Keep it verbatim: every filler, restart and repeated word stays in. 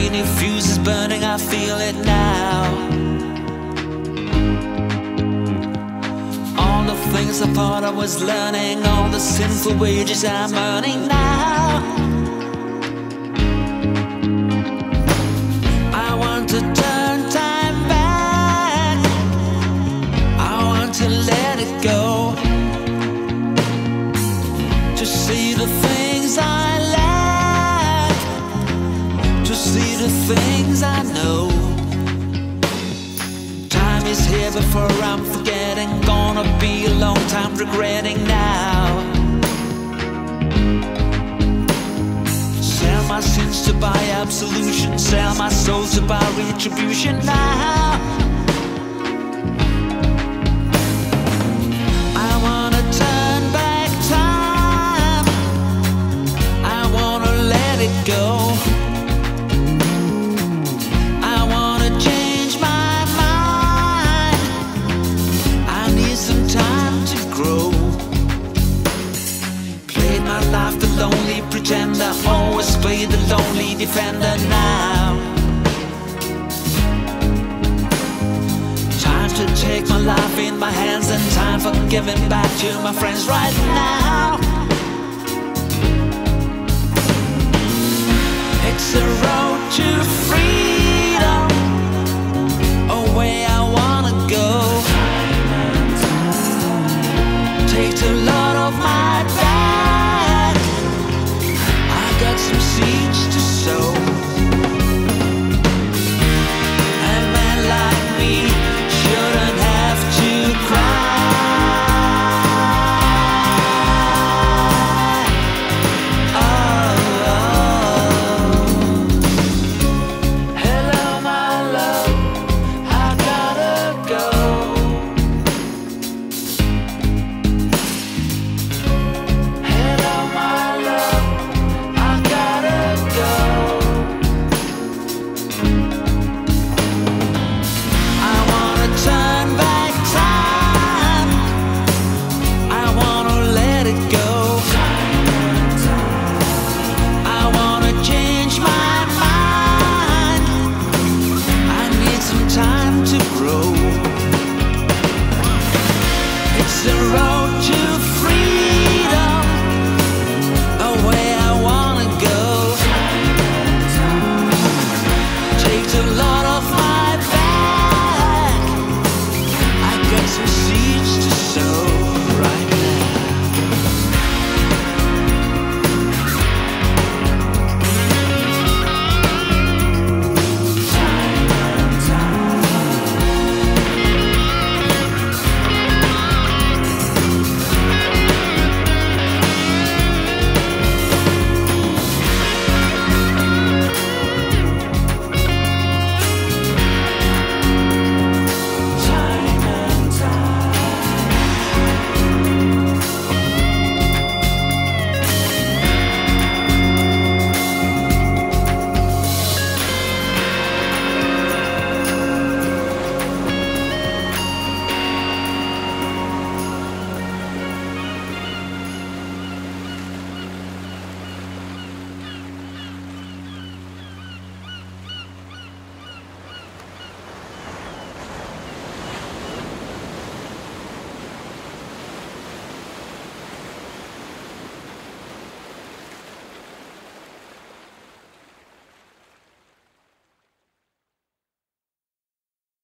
tiny fuse is burning, I feel it now. All the things I thought I was learning, all the sinful wages I'm earning now. I want to turn time back, I want to let it go, to see the things I lack, to see the things I know. Time is here before I'm forgetting, gonna be a long time regretting now. Sell my sins to buy absolution, sell my soul to buy retribution now. I wanna turn back time, I wanna let it go, I wanna change my mind, I need some time to grow. Played my life the lonely pretender, always play the lonely defender now. Time to take my life in my hands, and time for giving back to my friends right now. It's a road to freedom.